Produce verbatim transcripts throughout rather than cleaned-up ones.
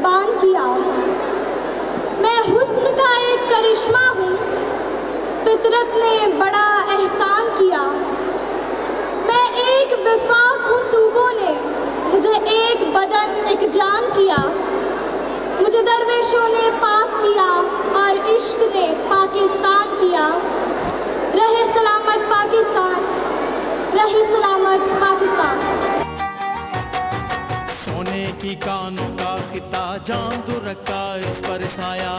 कुर्बान किया। मैं हुस्न का एक करिश्मा हूँ, फितरत ने बड़ा एहसान किया। मैं एक विफाक हूँ, सूबों ने मुझे एक बदन एक जान किया। मुझे दरवेशों ने पाक किया और इश्क ने पाकिस्तान किया। रहे सलामत पाकिस्तान, रहे सलामत पाकिस्तान। सोने की कानों का खिता, जाम तो रखा इस पर साया।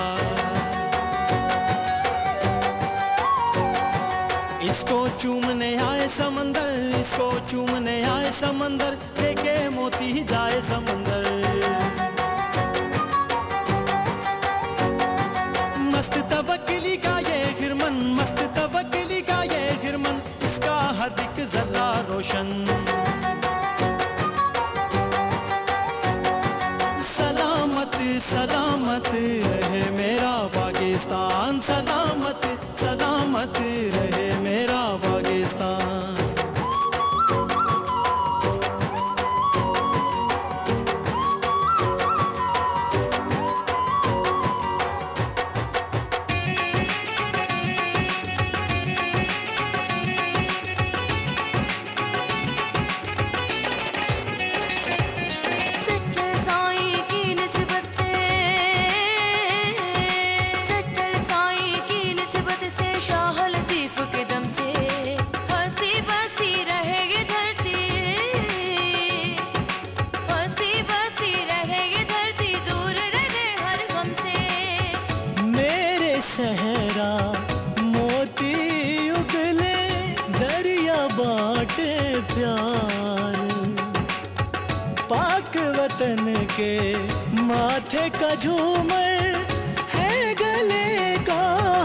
इसको चूमने आए समंदर, इसको चूमने आए समंदर, लेके मोती जाए समंदर। मस्त तवक्कुली का ये खिरमन, मस्त तवक्कुली का ये खिरमन, इसका हर एक जर्रा रोशन। सलामत सलामत रहे मेरा पाकिस्तान, सलामत सलामत रहे मेरा पाकिस्तान। सहरा मोती उगले, दरिया बाटे प्यार, पाक वतन के माथे का झूमर है गले का।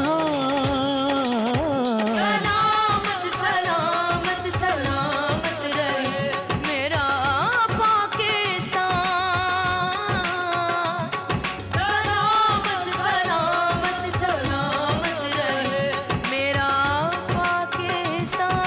सलामत सलामत सलामत रहे मेरा पाकिस्तान। सलामत सलामत सलामत रहे मेरा पाकिस्तान।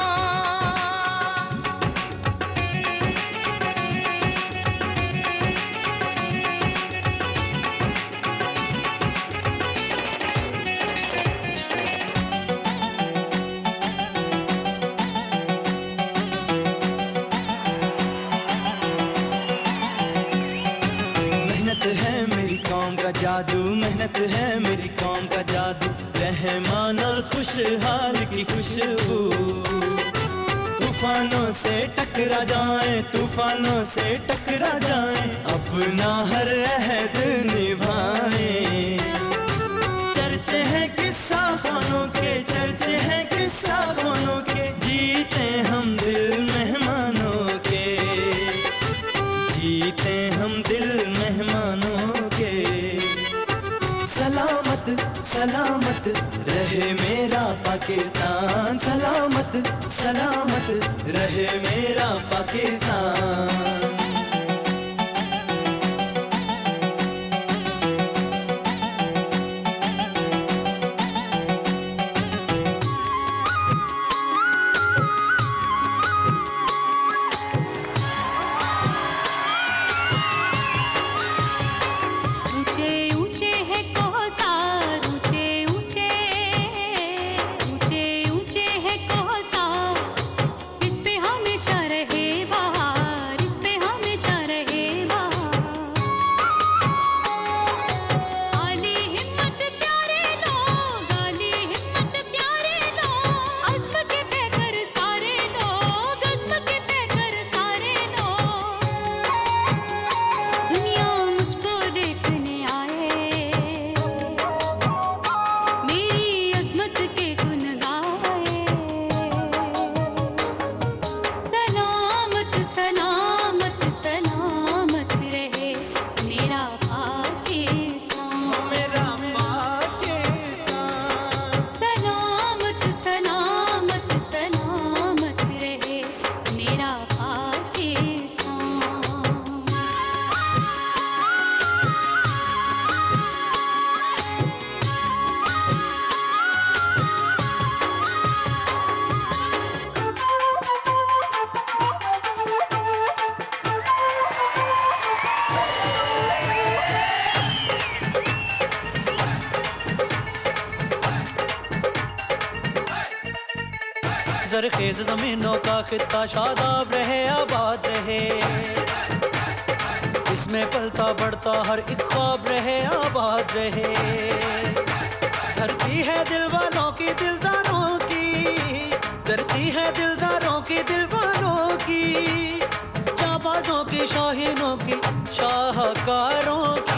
मेहनत है मेरी कौम का जादू, मेहनत है मेरी कौम का जादू, रहमान और खुशहाल की खुशबू। तूफानों से टकरा जाए, तूफानों से टकरा जाए, अपना हर अहद निभाए। चर्चे हैं किस्सा खानों के, चर्चे हैं किस्सा खानों के, जीते हम दिल मेहमानों के, जीते हम दिल मेहमानों के। सलामत सलामत रहे मेरा पाकिस्तान, सलामत सलामत रहे मेरा पाकिस्तान। ऊंचे ऊंचे है कोहसार, ऊंचे ऊंचे ऊंचे ऊंचे है कोहसार, इस पे हमेशा रहे बहार, इस पे सरखेज जमीनों का खित्ता शादाब रहे आबाद रहे, इसमें पलता बढ़ता हर एक ख्वाब रहे आबाद रहे। धरती है दिल वालों की दिलदारों की, धरती है दिलदारों की दिलवालों की, जाबाजों की शाहीनों की शाहकारों